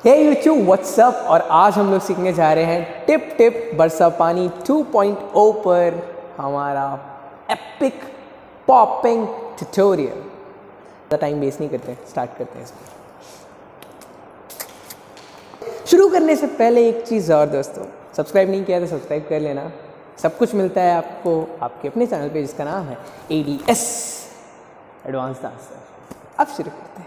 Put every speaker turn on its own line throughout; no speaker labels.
हे YouTube WhatsApp. और आज हम लोग सीखने जा रहे हैं टिप टिप बरसा पानी 2.0 पर हमारा एपिक पॉपिंग ट्यूटोरियल। ज़्यादा टाइम वेस्ट नहीं करते, स्टार्ट करते हैं इसको। शुरू करने से पहले एक चीज़ और दोस्तों, सब्सक्राइब नहीं किया तो सब्सक्राइब कर लेना। सब कुछ मिलता है आपको आपके अपने चैनल पे जिसका नाम है ADS एडवांस डांसर। अब शुरू करते हैं।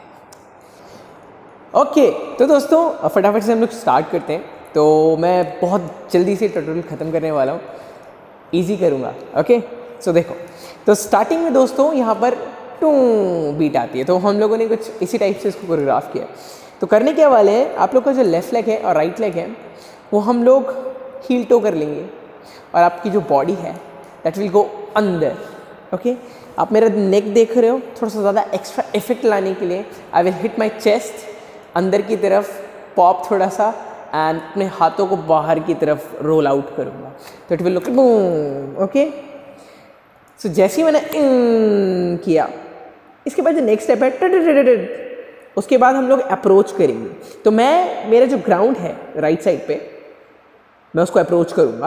ओके तो दोस्तों फटाफट से हम लोग स्टार्ट करते हैं। तो मैं बहुत जल्दी से ट्यूटोरियल ख़त्म करने वाला हूँ, इजी करूँगा। ओके सो देखो, तो स्टार्टिंग में दोस्तों यहाँ पर टू बीट आती है, तो हम लोगों ने कुछ इसी टाइप से इसको कोरियोग्राफ किया। तो करने के वाले हैं, आप लोग का जो लेफ़्ट लेग है और राइट लेग है वो हम लोग हील टो कर लेंगे और आपकी जो बॉडी है दैट विल गो अंदर। ओके आप मेरा नेक देख रहे हो, थोड़ा सा ज़्यादा एक्स्ट्रा इफेक्ट लाने के लिए I will hit my chest अंदर की तरफ, पॉप थोड़ा सा, एंड अपने हाथों को बाहर की तरफ रोल आउट करूँगा तो it will look boom. Okay so जैसे ही मैंने किया, इसके बाद जो नेक्स्ट स्टेप है उसके बाद हम लोग अप्रोच करेंगे। तो मैं मेरा जो ग्राउंड है राइट साइड पे मैं उसको अप्रोच करूँगा।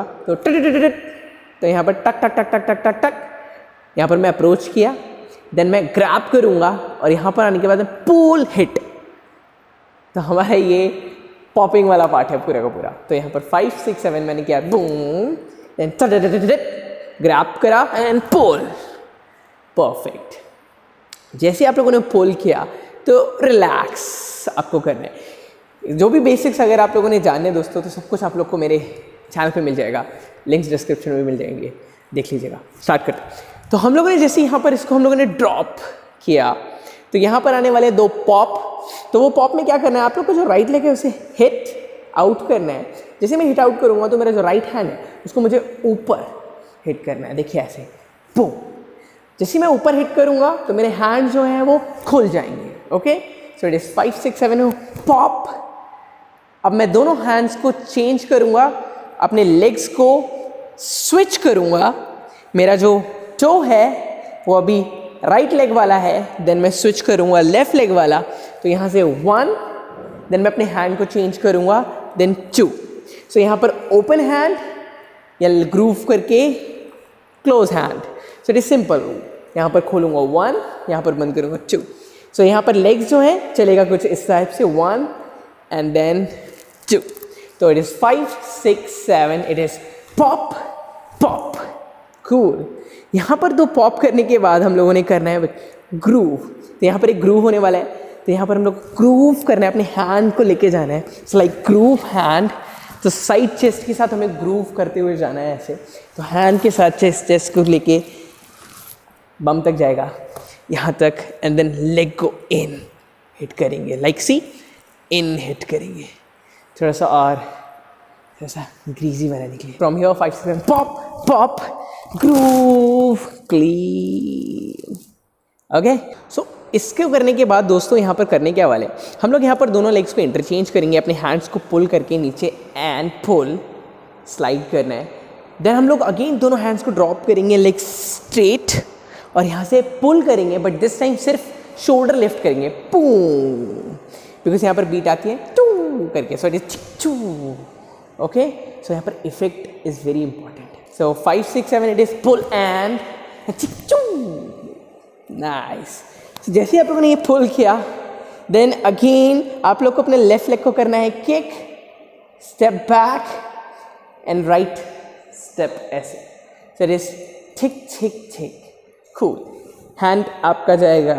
तो यहाँ पर टक टक टक टक टक टक टक यहाँ पर मैं अप्रोच किया, देन मैं ग्रैब करूँगा और यहाँ पर आने के बाद पुल हिट। तो हमारा ये पॉपिंग वाला पार्ट है पूरा का पूरा। तो यहाँ पर 5 6 7 मैंने किया बूम, देन ग्रैब करा एंड पुल। परफेक्ट। जैसे आप लोगों ने पुल किया तो रिलैक्स आपको करना है। जो भी बेसिक्स अगर आप लोगों ने जानने दोस्तों तो सब कुछ आप लोग को मेरे चैनल पे मिल जाएगा, लिंक्स डिस्क्रिप्शन में मिल जाएंगे, देख लीजिएगा। स्टार्ट करते। तो हम लोगों ने जैसे यहाँ पर इसको हम लोगों ने ड्रॉप किया तो यहाँ पर आने वाले 2 पॉप। तो वो पॉप में क्या करना है, आप लोग को जो राइट लेग है उसे हिट आउट करना है। जैसे मैं हिट आउट करूँगा तो मेरा जो राइट हैंड है उसको मुझे ऊपर हिट करना है। देखिए ऐसे बूम। जैसे मैं ऊपर हिट करूँगा तो मेरे हैंड जो हैं वो खुल जाएंगे। Okay so it is 5 6 7 pop. अब मैं दोनों हैंड्स को चेंज करूँगा, अपने लेग्स को स्विच करूँगा। मेरा जो टो है वो अभी राइट लेग वाला है, देन मैं स्विच करूँगा लेफ्ट लेग वाला। तो यहाँ से 1, देन मैं अपने हैंड को चेंज करूँगा, देन 2। सो यहाँ पर ओपन हैंड या ग्रूव करके close hand. So it is simple. यहाँ पर खोलूँगा 1, यहाँ पर बंद करूँगा 2। सो यहाँ पर लेग्स जो हैं चलेगा कुछ इस टाइप से 1 एंड देन 2। तो it is 5 6 7, it is pop pop. Cool. यहाँ पर 2 पॉप करने के बाद हम लोगों ने करना है ग्रूव। तो यहाँ पर एक ग्रूव होने वाला है, तो यहाँ पर हम लोग ग्रूव करना है, अपने हैंड को लेके जाना है। So like groove hand. तो साइड चेस्ट के साथ हमें ग्रूव करते हुए जाना है ऐसे। तो हैंड के साथ चेस्ट को लेके बम तक जाएगा यहाँ तक, एंड देन लेग को इन हिट करेंगे, लाइक सी इन हिट करेंगे। थोड़ा सा और थोड़ा सा ग्रीजी बनाने के लिए from here 5 7 pop pop groove clean. Okay so इसको करने के बाद दोस्तों यहाँ पर करने क्या वाले, हम लोग यहाँ पर दोनों लेग्स को इंटरचेंज करेंगे, अपने हैंड्स को पुल करके नीचे एंड पुल स्लाइड करना है। देन हम लोग अगेन दोनों हैंड्स को ड्रॉप करेंगे लेग स्ट्रेट और यहाँ से पुल करेंगे, बट दिस टाइम सिर्फ शोल्डर लिफ्ट करेंगे पूम, बिकॉज यहाँ पर बीट आती है टू करके। सो इट इज चू। ओके सो यहाँ पर effect is very important. So 5 6 7 it is pull and चू। नाइस। जैसे ही आप लोगों ने ये पुल किया, देन अगेन आप लोग को अपने लेफ्ट लेग को करना है kick, step back and right step ऐसे। So it is thick thick thick. Cool. Hand आपका जाएगा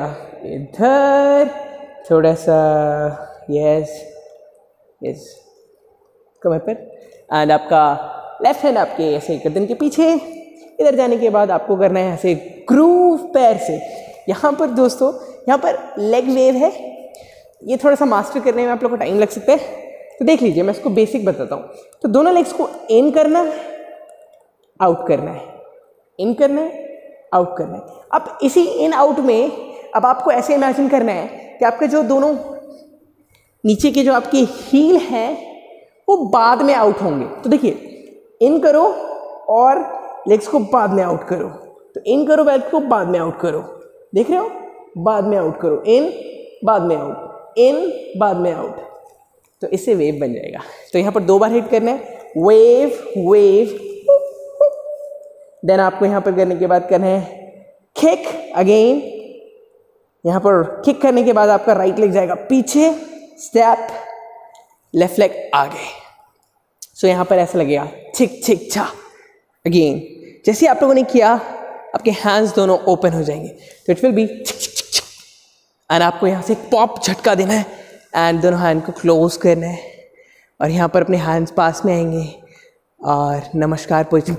इधर थोड़ा सा, यस यस कमर पर, एंड आपका लेफ्ट हैंड आपके ऐसे गर्दन के पीछे। इधर जाने के बाद आपको करना है ऐसे ग्रूव पैर से। यहाँ पर दोस्तों यहाँ पर लेग वेव है, ये थोड़ा सा मास्टर करने में आप लोग को टाइम लग सकता है। तो देख लीजिए, मैं इसको बेसिक बताता हूँ। तो दोनों लेग्स को इन करना है, आउट करना है, इन करना है, आउट करना है। अब इसी इन आउट में अब आपको ऐसे इमेजिन करना है कि आपके जो दोनों नीचे के जो आपकी हील है वो बाद में आउट होंगे। तो देखिए, इन करो और लेग्स को बाद में आउट करो। तो इन करो, बैक को बाद में आउट करो, देख रहे हो, बाद में आउट करो, इन बाद में आउट, इन बाद में आउट। तो इससे वेव बन जाएगा। तो यहाँ पर 2 बार हिट करना है, वेव वेव। देन आपको यहाँ पर करने के बाद करना है किक अगेन। यहाँ पर किक करने के बाद आपका राइट लेग जाएगा पीछे, स्टेप, लेफ्ट लेग आगे। सो यहाँ पर ऐसा लगेगा छिक छिक छा। अगेन जैसे आप लोगों ने किया आपके हैंड्स दोनों ओपन हो जाएंगे, तो इट विल बी एंड आपको यहाँ से एक पॉप झटका देना है एंड दोनों हैंड को क्लोज करना है और यहाँ पर अपने हैंड्स पास में आएंगे और नमस्कार पोजिशन,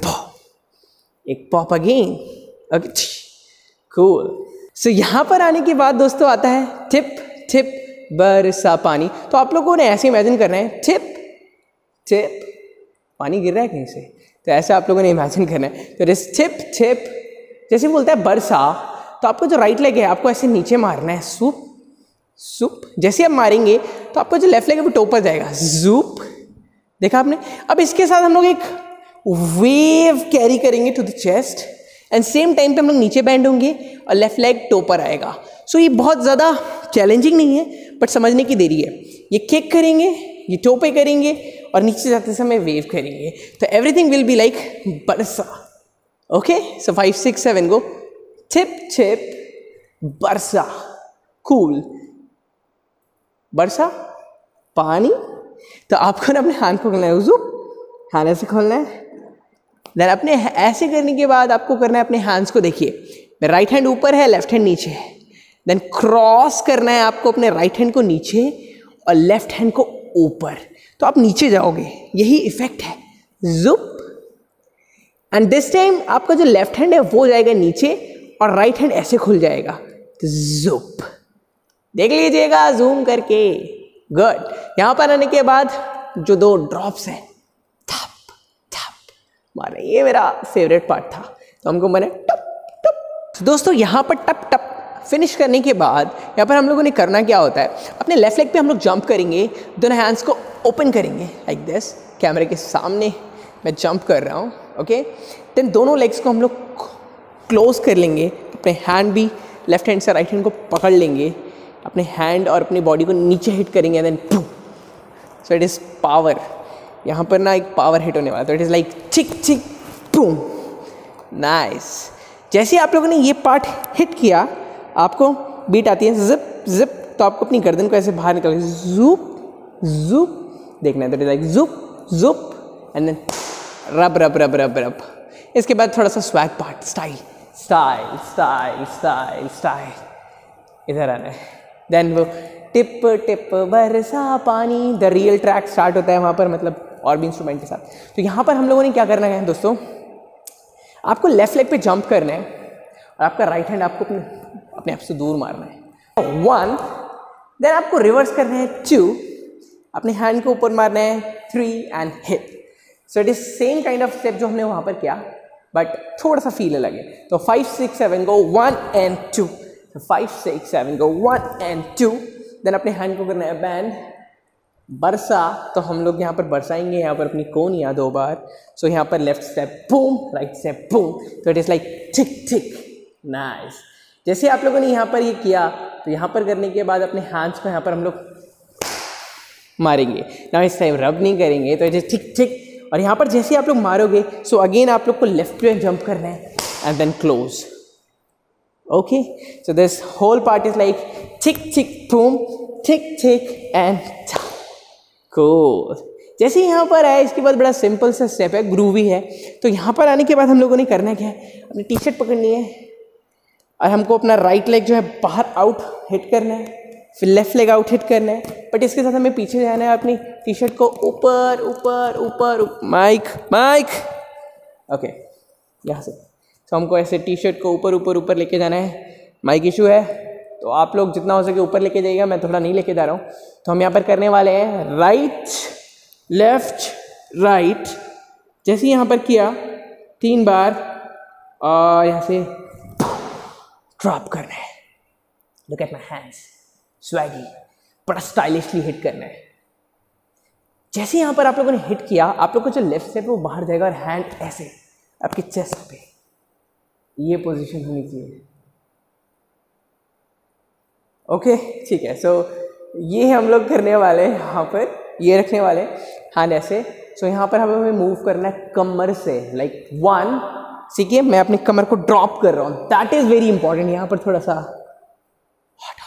एक pop again. Okay cool. So यहाँ पर आने के बाद दोस्तों आता है टिप टिप बरसा पानी। तो आप लोगों ने ऐसे इमेजिन करना है टिप टिप, पानी गिर रहा है कहीं से, तो ऐसे आप लोगों ने इमेजिन करना है। तो टिप टिप, जैसे बोलता है बरसा, तो आपको जो राइट लेग है आपको ऐसे नीचे मारना है, सूप सूप। जैसे आप मारेंगे तो आपको जो लेफ्ट लेग है वो टॉप पर जाएगा, जूप। देखा आपने। अब इसके साथ हम लोग एक वेव कैरी करेंगे to the chest and same time पे हम लोग नीचे बैंड होंगे और लेफ्ट लेग टो पर आएगा। सो ये बहुत ज़्यादा चैलेंजिंग नहीं है बट समझने की देरी है। ये किक करेंगे, ये टो पे करेंगे और नीचे जाते समय वेव करेंगे, तो एवरीथिंग विल बी लाइक बरसा। Okay, so 5 6 7 go. Tip tip बरसा, कूल। बरसा पानी। तो आपको ना अपने हाथ को खोलना है, उजू हाथ ऐसे खोलना है। देन अपने ऐसे करने के बाद आपको करना है अपने हैंड्स को, देखिए राइट हैंड ऊपर है, लेफ्ट हैंड नीचे है। देन क्रॉस करना है आपको अपने राइट हैंड को नीचे और लेफ्ट हैंड को ऊपर, तो आप नीचे जाओगे, यही इफेक्ट है, जुप। एंड दिस टाइम आपका जो लेफ्ट हैंड है वो जाएगा नीचे और राइट हैंड ऐसे खुल जाएगा, तो जुप। देख लीजिएगा जूम करके। गुड। यहां पर आने के बाद जो 2 ड्रॉप्स हैं, थप थप मारे, ये मेरा फेवरेट पार्ट था, तो हमको मैंने टप टप। तो दोस्तों यहां पर टप टप फिनिश करने के बाद यहाँ पर हम लोगों ने करना क्या होता है, अपने लेफ्ट लेग पे हम लोग जंप करेंगे, दोनों हैंड्स को ओपन करेंगे लाइक दिस, कैमरे के सामने मैं जंप कर रहा हूँ। ओके, देन दोनों लेग्स को हम लोग क्लोज कर लेंगे, अपने हैंड भी लेफ्ट हैंड से राइट हैंड को पकड़ लेंगे, अपने हैंड और अपनी बॉडी को नीचे हिट करेंगे, then so it is power. यहाँ पर ना एक पावर हिट होने वाला, तो इट इज़ लाइक चिक चिक बूम, नाइस। जैसे आप लोगों ने ये पार्ट हिट किया, आपको बीट आती है जिप जिप, तो आपको अपनी गर्दन को ऐसे बाहर निकाल जूप जूप देखना है, तो इट इज लाइक जूप जूप and then rub rub rub rub rub. इसके बाद थोड़ा सा swag part, style style style style style, इधर आना है। देन वो टिप टिप बरसा पानी, द रियल ट्रैक स्टार्ट होता है वहाँ पर, मतलब और भी इंस्ट्रूमेंट के साथ। तो यहाँ पर हम लोगों ने क्या करना है दोस्तों, आपको लेफ्ट लेग पे जंप करना है और आपका राइट हैंड आपको अपने आप से दूर मारना है, 1। देन आपको रिवर्स करना है, 2, अपने हैंड को ऊपर मारना है, 3 and hit. So it is same kind of step जो हमने वहाँ पर किया, बट थोड़ा सा फील अलग है। तो 5 6 7 go, 1 and 2, 5 6 7 go, 1 and 2। Then अपने हैंड को करना है बैंड, बरसा, तो हम लोग यहाँ पर बरसाएंगे यहाँ पर अपनी कोनियाँ 2 बार। सो यहाँ पर left step boom, right step boom, तो it is like tick tick, nice. जैसे आप लोगों ने यहाँ पर ये किया, तो यहाँ पर करने के बाद अपने हैंड्स को यहाँ पर हम लोग मारेंगे ना, इस टाइम रब नहीं करेंगे, तो इट इज टिक टिक। और यहाँ पर जैसे आप लोग मारोगे, सो अगेन आप लोग को लेफ्ट पे जंप करना है and then close. Okay, so this whole part is like tick tick boom, tick tick and cool. जैसे यहाँ पर है, इसके बाद बड़ा सिंपल सा स्टेप है, ग्रूवी है। तो यहाँ पर आने के बाद हम लोगों ने करना क्या है, अपनी टी शर्ट पकड़नी है और हमको अपना राइट लेग जो है बाहर आउट हिट करना है, फिर लेफ्ट लेग आउट हिट करना है, बट इसके साथ हमें पीछे जाना है, अपनी टी शर्ट को ऊपर ऊपर ऊपर, माइक माइक, ओके यहाँ से। तो हमको ऐसे टी शर्ट को ऊपर ऊपर ऊपर लेके जाना है। माइक इशू है तो आप लोग जितना हो सके ऊपर लेके जाइएगा, मैं थोड़ा नहीं लेके जा रहा हूँ। तो हम यहाँ पर करने वाले हैं राइट लेफ्ट राइट, जैसे यहाँ पर किया 3 बार और यहाँ से ड्रॉप करना है। Look at my hands, swaggy, बड़ा स्टाइलिशली हिट करना है। जैसे यहाँ पर आप लोगों ने हिट किया, आप लोग को जो लेफ्ट स्टेप है वो बाहर जाएगा और हैंड ऐसे आपके चेस्ट पे, ये पोजीशन होनी चाहिए। ओके ठीक है, सो ये हम लोग करने वाले हैं यहाँ पर ये रखने वाले हैंड ऐसे। सो यहाँ पर हमें मूव करना है कमर से, लाइक 1, सीखिए मैं अपनी कमर को ड्रॉप कर रहा हूँ, दैट इज वेरी इंपॉर्टेंट। यहाँ पर थोड़ा सा हॉट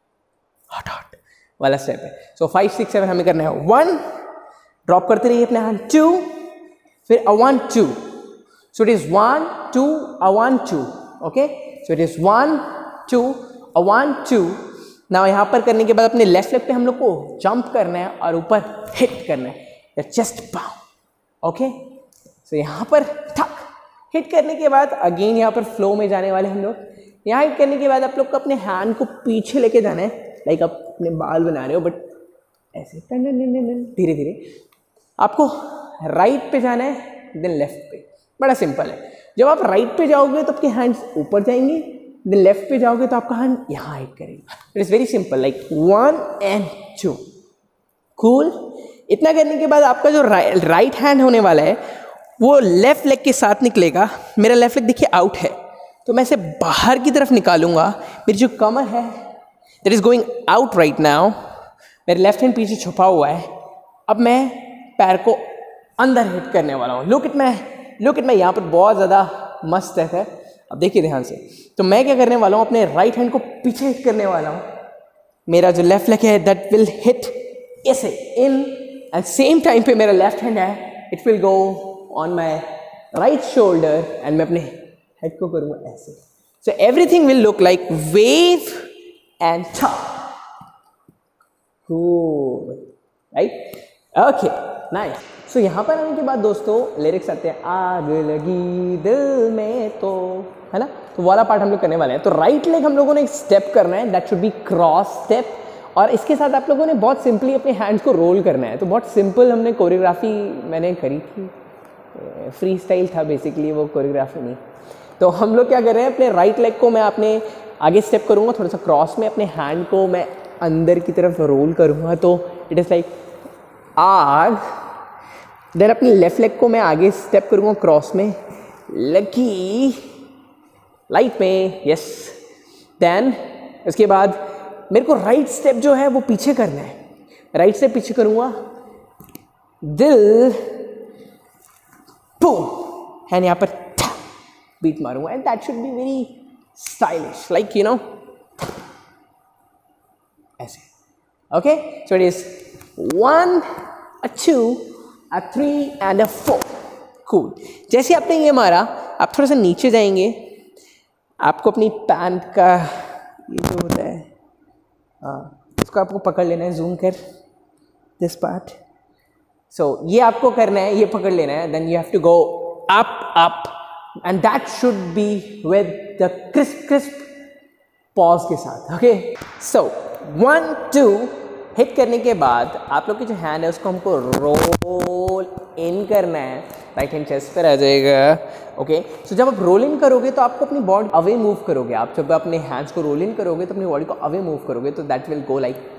वाला स्टेप है। सो 5 6 7 हमें करना है 1, ड्रॉप करते रहिए अपने हैंड, 2, फिर a 1 2, so it is 1 2 a 1 2, okay. So it is 1 2 a 1 2। Now यहाँ पर करने के बाद अपने लेफ्ट लेग पे हम लोग को जंप करना है और ऊपर हिट करना है, चेस्ट पाउंड, ओके। सो यहाँ पर ठक हिट करने के बाद अगेन यहाँ पर फ्लो में जाने वाले हम लोग। यहाँ हिट करने के बाद आप लोग को अपने हैंड को पीछे लेके जाना है, लाइक आप अपने बाल बना रहे हो बट ऐसे धीरे धीरे आपको राइट पे जाना है देन लेफ्ट पे। बड़ा सिंपल है। जब आप राइट पे जाओगे तो आपके हैंड्स ऊपर जाएंगे, देन लेफ्ट पे जाओगे तो आपका हैंड यहाँ हिट करेगा। It is very simple, like 1 and 2, cool. इतना करने के बाद आपका जो राइट हैंड होने वाला है वो लेफ्ट लेग के साथ निकलेगा। मेरा लेफ्ट लेग देखिए आउट है, तो मैं इसे बाहर की तरफ निकालूंगा। मेरी जो कमर है that is going out right now, मेरे लेफ्ट हैंड पीछे छुपा हुआ है। अब मैं पैर को अंदर हिट करने वाला हूँ। लुक इट मैं यहाँ पर बहुत ज़्यादा मस्त है। अब देखिए ध्यान से, तो मैं क्या करने वाला हूँ, अपने राइट हैंड को पीछे हिट करने वाला हूँ। मेरा जो लेफ्ट लेग है दैट विल हिट ऐसे इन, एंड सेम टाइम पे मेरा लेफ्ट हैंड है it will go on my right shoulder and मैं अपने हेड को करूँगा ऐसे। So everything will look like wave and right, okay nice. So यहाँ पर आने के बाद दोस्तों लिरिक्स आते हैं, आग लगी दिल में तो, है ना, तो वाला पार्ट हम लोग करने वाले हैं। तो राइट लेग हम लोगों ने एक स्टेप करना है, that should be cross step, और इसके साथ आप लोगों ने बहुत सिंपली अपने हैंड्स को रोल करना है। तो बहुत सिंपल हमने कोरियोग्राफी मैंने करी थी, फ्री स्टाइल था बेसिकली, वो कोरियोग्राफी नहीं। तो हम लोग क्या कर रहे हैं, अपने राइट लेग को मैं अपने आगे स्टेप करूँगा थोड़ा सा क्रॉस में, अपने हैंड को मैं अंदर की तरफ रोल करूँगा, तो इट इज़ लाइक आग। देन अपने लेफ्ट लेग को मैं आगे स्टेप करूँगा क्रॉस में, लकी लाइट में, यस। देन उसके बाद मेरे को राइट स्टेप जो है वो पीछे करना है, राइट स्टेप पीछे करूँगा, दिल बूम एंड यहाँ पर बीट मारूंगा, and that should be very stylish, like you know ऐसे, okay. So it is 1 a 2 a 3 and a 4, cool. जैसे आपने ये मारा, आप थोड़ा सा नीचे जाएंगे, आपको अपनी पैंट का ये जो होता है उसको आपको पकड़ लेना है, जूम कर दिस पार्ट। सो ये आपको करना है, ये पकड़ लेना है, then you have to go up and that should be with the crisp pause के साथ, ओके। सो 1 2 हिट करने के बाद आप लोग की जो हैंड है उसको हमको रोल इन करना है, राइट हैंड चेस्ट पर आ जाएगा, ओके। सो जब आप रोल इन करोगे तो आपको अपनी बॉडी अवे मूव करोगे। आप जब अपने हैंड्स को रोल इन करोगे तो अपनी बॉडी को अवे मूव करोगे, तो that will go like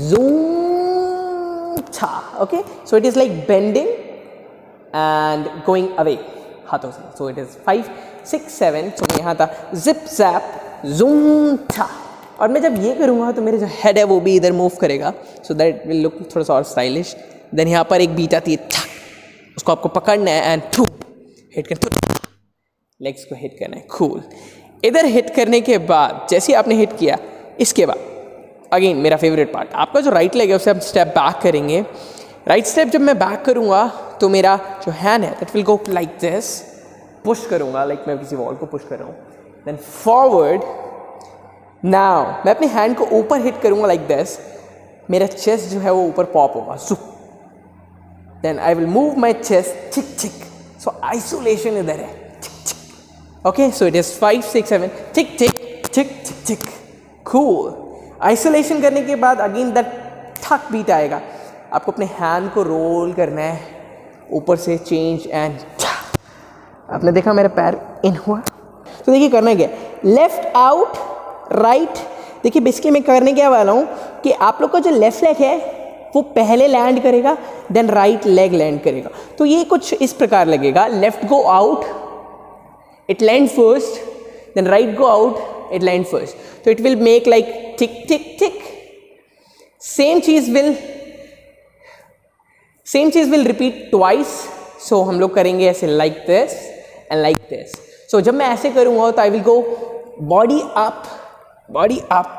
zoom छा, okay. So it is like bending and going away हाथों से। सो इट इज 5 6 7। सो यहाँ था जिप जैप जूम छा, और मैं जब ये करूँगा तो मेरे जो हेड है वो भी इधर मूव करेगा, सो दैट विल लुक थोड़ा सा और स्टाइलिश। देन यहाँ पर एक बीट आती है, उसको आपको पकड़ना है एंड थू हिट कर, लेग्स को हिट करना है, कूल। इधर हिट करने के बाद जैसे आपने हिट किया, इसके बाद अगेन मेरा फेवरेट पार्ट, आपका जो राइट लेग है उसे हम स्टेप बैक करेंगे। राइट स्टेप जब मैं बैक करूँगा तो मेरा जो हैंड है that will go like this, push करूँगा, लाइक मैं किसी वॉल को पुश कर रहा हूँ, देन फॉरवर्ड। नाउ मैं अपने हैंड को ऊपर हिट करूँगा लाइक दिस, मेरा चेस्ट जो है वो ऊपर पॉप होगा, then I will move my chest, ठीक ठीक। सो आइसोलेशन इधर है, ओके। सो इट इज 5 6 7, ठीक ठीक ठीक ठीक ठीक, कूल। आइसोलेशन करने के बाद अगेन दैट ठक बीट आएगा, आपको अपने हैंड को रोल करना है ऊपर से, चेंज एंड आपने देखा मेरा पैर इन हुआ। तो देखिए करना क्या, लेफ्ट आउट राइट। देखिए बेसिकली मैं करने क्या वाला हूँ कि आप लोग का जो लेफ्ट लेग है वो पहले लैंड करेगा, देन राइट लेग लैंड करेगा। तो ये कुछ इस प्रकार लगेगा, left go out, it land first, then right go out, it land first. So it will make like tick tick tick. Same cheese will same चीज विल रिपीट ट्वाइस. सो हम लोग करेंगे ऐसे like this and like this. So जब मैं ऐसे करूंगा तो I will go body up, body up.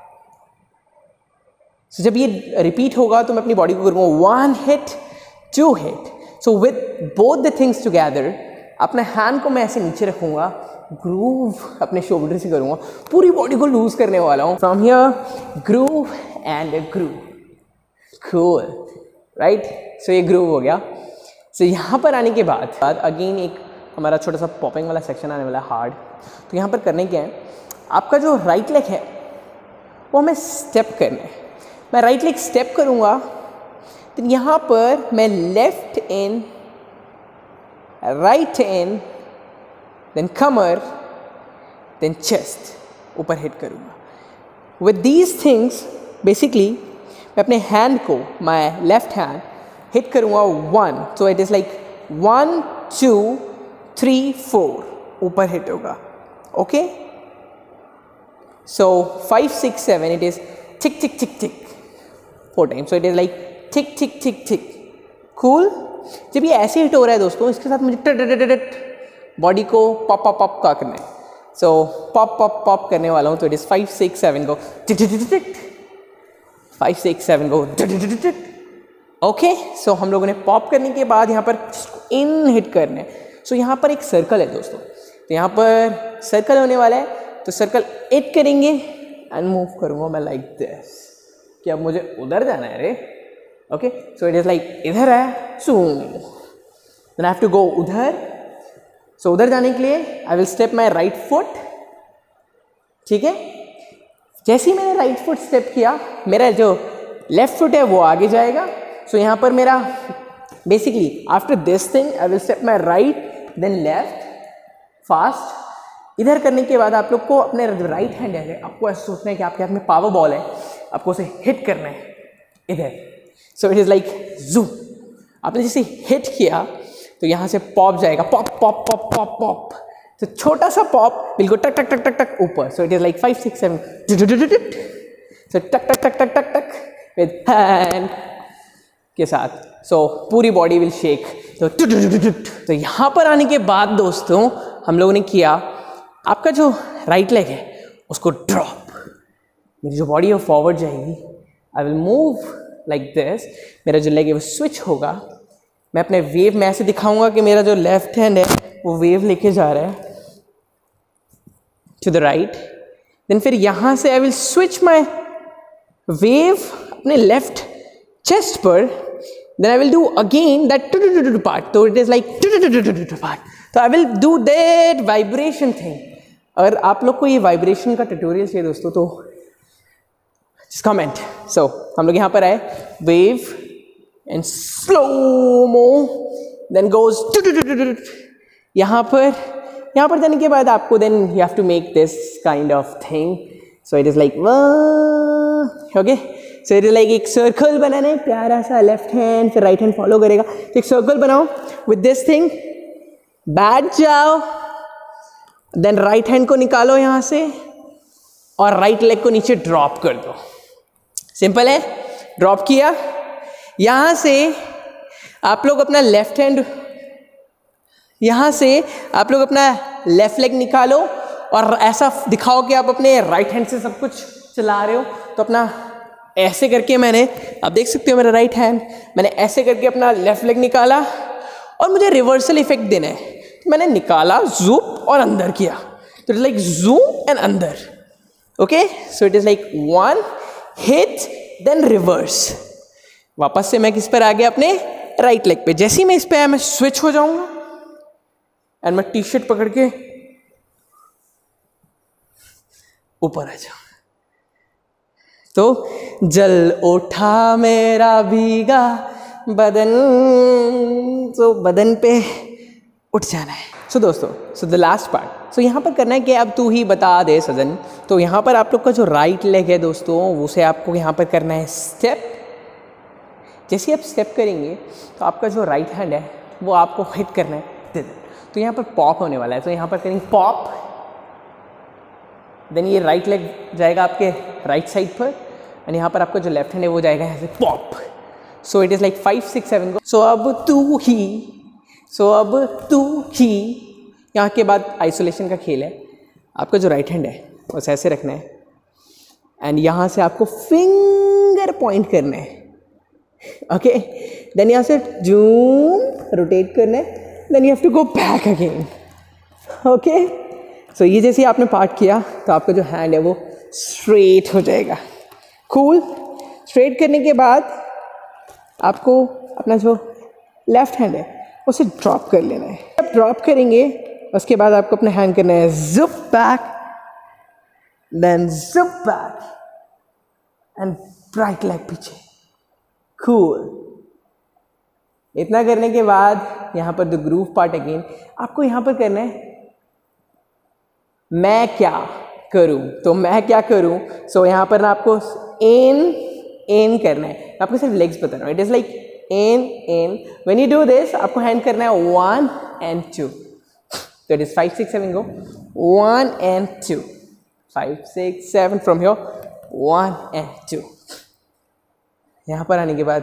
So जब ये रिपीट होगा तो मैं अपनी बॉडी को करूंगा 1 hit 2 hit. So with both the things together अपने हैंड को मैं ऐसे नीचे रखूंगा, ग्रूव अपने शोल्डर से करूंगा, पूरी बॉडी को लूज करने वाला हूं. From here groove and groove. Cool, right. So ये ग्रूव हो गया. सो यहाँ पर आने के बाद अगेन एक हमारा छोटा सा पॉपिंग वाला सेक्शन आने वाला है, हार्ड. तो यहाँ पर करने क्या है, आपका जो राइट लेग है वो हमें स्टेप करना है. मैं राइट लेग स्टेप करूँगा तो यहाँ पर मैं left in, right in, then कमर, देन चेस्ट ऊपर हिट करूँगा. विद दीज थिंग्स बेसिकली मैं अपने हैंड को, माई लेफ्ट हैंड हिट करूँगा 1. सो इट इज़ लाइक 1 2 3 4 ऊपर हिट होगा. Okay. So 5 6 7 it is tick tick tick tick 4 times. So it is like tick tick tick tick. Cool. जब ये ऐसे hit हो रहा है दोस्तों, इसके साथ मुझे बॉडी को पॉप पॉप पॉप का करना है. सो पॉप पॉप पॉप करने वाला हूँ. तो it is 5 6 7 go tick tick tick tick, 5 6 7 go tick tick tick tick. Okay. So हम लोगों ने पॉप करने के बाद यहाँ पर इन हिट करने हैं. सो यहाँ पर एक सर्कल है दोस्तों, तो यहाँ पर सर्कल होने वाला है. तो सर्कल हिट करेंगे एंड मूव करूँगा मैं लाइक दिस, कि अब मुझे उधर जाना है रे. Okay. So it is like इधर है, so then I have to go उधर. सो उधर जाने के लिए I will step my right foot. ठीक है. जैसे ही मैंने राइट फुट स्टेप किया, मेरा जो लेफ्ट फुट है वो आगे जाएगा. सो यहाँ पर मेरा basically after this thing I will step my right then left fast. इधर करने के बाद आप लोग को अपने जो राइट हैंड है, आपको ऐसा सोचना है कि आपके हाथ में पावर बॉल है, आपको उसे हिट करना है इधर. So it is like zoom. आपने जैसे हिट किया तो यहाँ से पॉप जाएगा, pop pop pop pop pop. तो छोटा सा पॉप बिल्कुल टक टक टक टक टक ऊपर. So it is like 5 6 7. So टक टक टक टक टक टक विद हैंड के साथ. सो पूरी बॉडी विल शेक. तो यहाँ पर आने के बाद दोस्तों हम लोगों ने किया, आपका जो राइट लेग है उसको ड्रॉप, मेरी जो बॉडी है वो फॉरवर्ड जाएगी. I will move like this. मेरा जो लेग है वो स्विच होगा. मैं अपने वेव में ऐसे दिखाऊंगा कि मेरा जो लेफ्ट हैंड है वो वेव लेके जा रहा है टू द राइट. देन फिर यहाँ से I will switch my wave अपने लेफ्ट चेस्ट पर. Then I will do again that part. तो इट इज़ लाइक पार्ट. तो I will do that vibration thing. अगर आप लोग को ये वाइब्रेशन का ट्यूटोरियल चाहिए दोस्तों तो जस्ट कमेंट. सो हम लोग यहाँ पर आए, wave and slow mo, then goes यहाँ पर जाने के बाद आपको then you have to make this kind of thing. So it is like okay. So it is like एक सर्कल बनाना है प्यारा सा, लेफ्ट हैंड फिर राइट हैंड फॉलो करेगा. तो एक सर्कल बनाओ विद दिस थिंग, बैठ जाओ, देन राइट हैंड को निकालो यहाँ से और राइट लेग को नीचे ड्रॉप कर दो. सिंपल है. ड्रॉप किया, यहाँ से आप लोग अपना लेफ्ट हैंड, यहाँ से आप लोग अपना लेफ्ट लेग निकालो और ऐसा दिखाओ कि आप अपने राइट हैंड से सब कुछ चला रहे हो. तो अपना ऐसे करके मैंने, आप देख सकते हो मेरा राइट हैंड, मैंने ऐसे करके अपना लेफ्ट लेग निकाला और मुझे रिवर्सल इफेक्ट देना है. मैंने निकाला, जूम और अंदर किया. तो इट लाइक जूम एंड अंदर. Okay. So it is like 1 hit then reverse. वापस से मैं किस पर आ गया, अपने राइट लेग पे. जैसे ही मैं इस पे आया मैं स्विच हो जाऊंगा एंड मैं टी शर्ट पकड़ के ऊपर आ जाऊंगा. तो जल उठा मेरा भीगा बदन, तो बदन पे उठ जाना है. सो दोस्तों, so the last part. So यहाँ पर करना है कि अब तू ही बता दे सजन. तो यहाँ पर आप लोग का जो राइट लेग है दोस्तों, उसे आपको यहाँ पर करना है स्टेप. जैसे आप स्टेप करेंगे तो आपका जो राइट हैंड है वो आपको हिट करना है. तो यहाँ पर पॉप होने वाला है. तो यहाँ पर करेंगे पॉप, देन ये राइट लेग जाएगा आपके राइट साइड पर एंड यहाँ पर आपका जो लेफ्ट हैंड है वो जाएगा यहाँ से pop. So it is like 5 6 7 go. So अब तू ही यहाँ के बाद आइसोलेशन का खेल है. आपका जो राइट हैंड है उसे ऐसे रखना है एंड यहाँ से आपको फिंगर पॉइंट करना है. ओके, देन यहाँ से जूम रोटेट करना है, then you have to go back again. Okay, so ये जैसे आपने पार्ट किया तो आपका जो हैंड है वो स्ट्रेट हो जाएगा. कूल. स्ट्रेट करने के बाद आपको अपना जो लेफ्ट हैंड है उसे ड्रॉप कर लेना है. जब ड्रॉप करेंगे उसके बाद आपको अपना हैंड करना है zip back, then zip back and right leg पीछे. कूल. इतना करने के बाद यहाँ पर द ग्रूव पार्ट अगेन आपको यहाँ पर करना है मैं क्या करूँ. तो मैं क्या करूँ, सो यहाँ पर ना आपको एन करना है. आपको सिर्फ लेग्स बता रहा हूँ. It is like an. When you do this आपको हैंड करना है 1 and 2. तो it is 5 6 7 go. 1 and 2. 5 6 7 from here. 1 and 2. यहाँ पर आने के बाद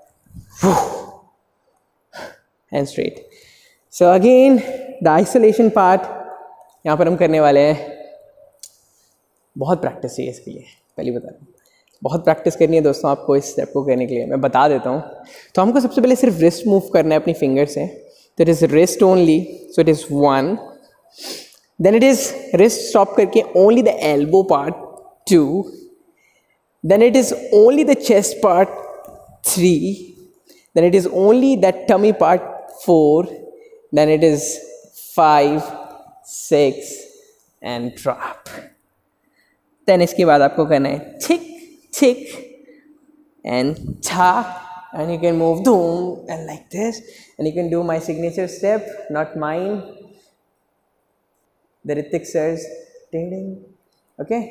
and straight. So again the isolation part यहाँ पर हम करने वाले हैं. बहुत प्रैक्टिस चाहिए इसके लिए, पहले बता रहा हूँ. बहुत प्रैक्टिस करनी है दोस्तों आपको इस स्टेप को करने के लिए. मैं बता देता हूँ. तो हमको सबसे पहले सिर्फ रिस्ट मूव करना है अपनी फिंगर से. तो it is wrist only. So it is 1. Then it is wrist stop करके only the elbow part 2. Then it is only the chest part 3. Then it is only the tummy part 4. Then it is 5 6 and drop. Then इसके बाद आपको करना है thick tick and ta, and you can move doom and like this, and you can do my signature step, not mine, the Ritik sir's. Ding ding. Okay.